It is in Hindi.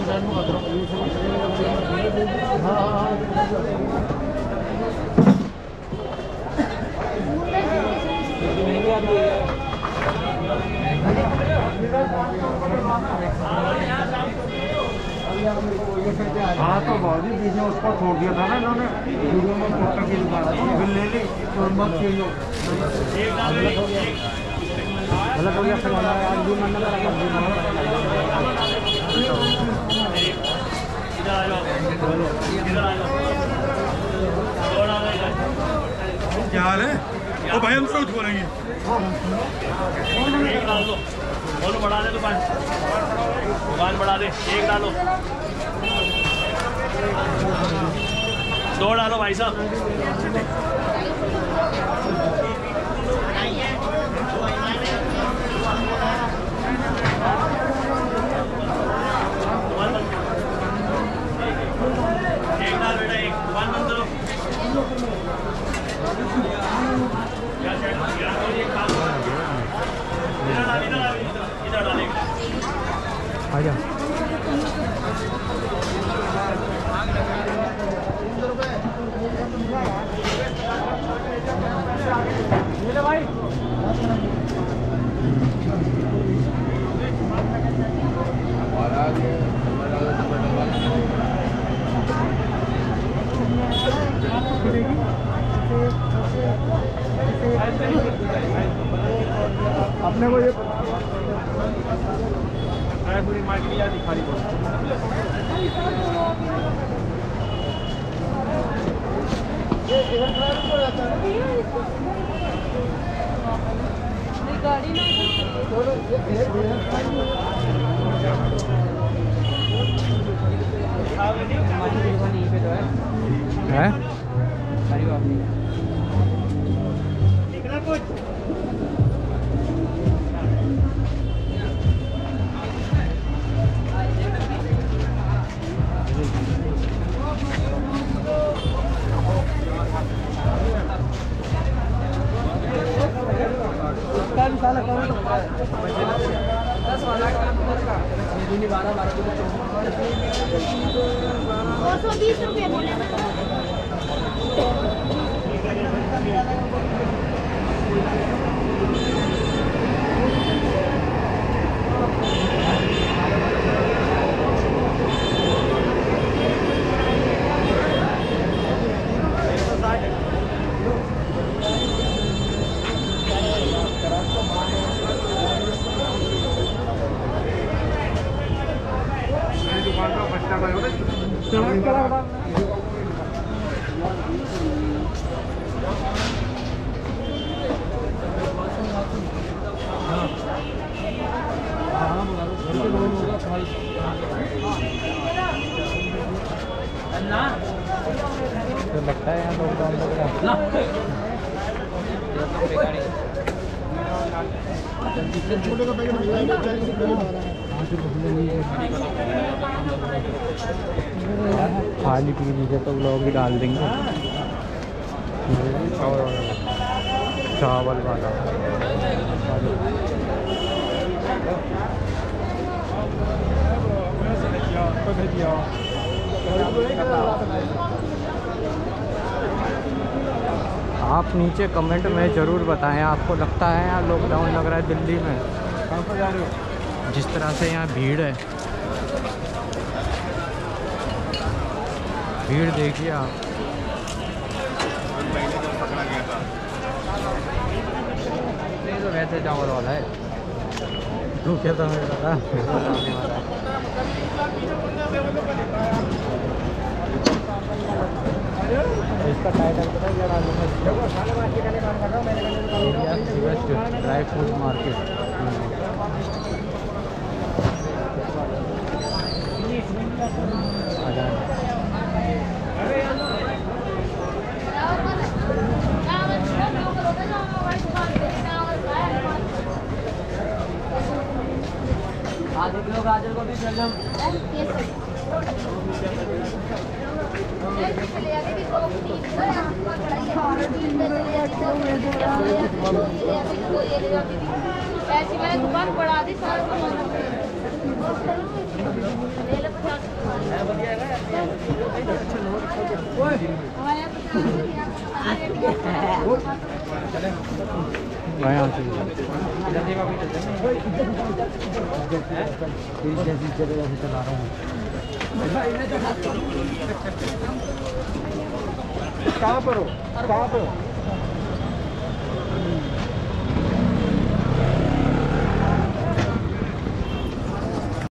हाँ तो बहुत ही बीच में उसको छोड़ दिया था ना इन्होंने वीडियो में फोटो की दुकान फिर ले ली तो मत चाहिए गलत हो गया फिर आज भी मन लगा क्या हाल है ओ भाई हम सब बोलेंगे बोलो बढ़ा दे दुकान बढ़ा दे एक डालो दो डालो भाई साहब एक डाल बेटा एक दुकान बंद करो इधर डालेगा आजा भाई अपने को ये पूरी मार्केट याद खारी बोल गाड़ी है लगता है यहाँ लॉकडाउन लग रहा है खाली पी लीजिए तो लोग ही डाल देंगे चावल वाला आप नीचे कमेंट में ज़रूर बताएं आपको लगता है यहाँ लॉकडाउन लग रहा है दिल्ली में। कहाँ पर जा रहे हो? जिस तरह से यहाँ भीड़ है, भीड़ देखिए आप। नहीं तो वैसे चावल वाला है, तू क्या समझ रहा था? इसका टाइटल पता है क्या? Dry fruit market. आधे किलो गाजर को भी चल जाओ। ऐसी मैंने दुकान बढ़ा दी सारा सामान चला रहा हूँ। कहाँ पर हो? कहाँ पर हो?